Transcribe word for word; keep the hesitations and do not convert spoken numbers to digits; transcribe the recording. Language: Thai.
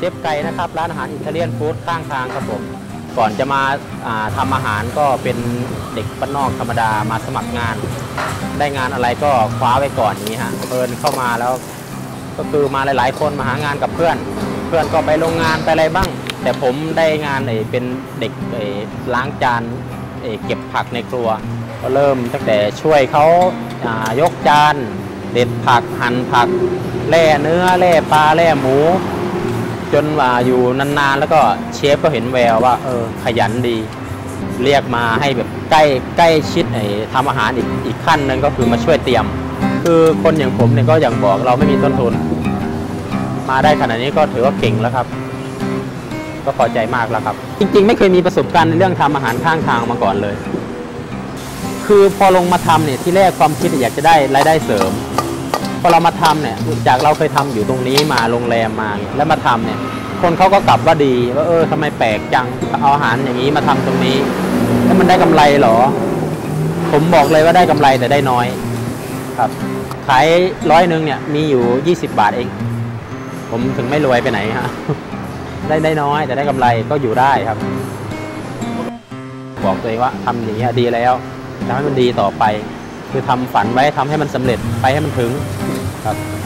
ฟไก่นะครับร้านอาหารอิตาเลียนฟู้ดข้างทางครับผมก่อนจะมาทำอาหารก็เป็นเด็กบ้านนอกธรรมดามาสมัครงานได้งานอะไรก็คว้าไว้ก่อนนี้ฮะเพิ่นเข้ามาแล้วก็คือมาหลายๆคนมาหางานกับเพื่อนเพื่อนก็ไปโรงงานไปอะไรบ้างแต่ผมได้งานเป็นเด็กล้างจานเก็บผักในครัวก็เริ่มตั้งแต่ช่วยเขายกจานเด็ดผักหั่นผักแล่เนื้อแล่ปลาแล่หมูจนว่าอยู่นานๆแล้วก็เชฟก็เห็นแววว่าเออขยันดีเรียกมาให้แบบใกล้ใกล้ชิดไอ้ทำอาหารอีกอีกขั้นหนึ่งก็คือมาช่วยเตรียมคือคนอย่างผมเนี่ยก็อย่างบอกเราไม่มีต้นทุนมาได้ขนาดนี้ก็ถือว่าเก่งแล้วครับก็พอใจมากแล้วครับจริงๆไม่เคยมีประสบการณ์ในเรื่องทำอาหารข้างทางมาก่อนเลยคือพอลงมาทำเนี่ยที่แรกความคิดอยากจะได้รายได้เสริมพอเรามาทำเนี่ยจากเราเคยทำอยู่ตรงนี้มาโรงแรมมาแล้วมาทำเนี่ยคนเขาก็กลับว่าดีว่าเออทำไมแปลกจังเอาอาหารอย่างนี้มาทำตรงนี้แล้วมันได้กำไรหรอผมบอกเลยว่าได้กำไรแต่ได้น้อยครับขายร้อยหนึ่งเนี่ยมีอยู่ยี่สิบบาทเองผมถึงไม่รวยไปไหนฮะได้ได้น้อยแต่ได้กำไรก็อยู่ได้ครับบอกตัวเองว่าทำอย่างนี้ดีแล้วทำให้มันดีต่อไปคือทำฝันไว้ทำให้มันสำเร็จไปให้มันถึงครับ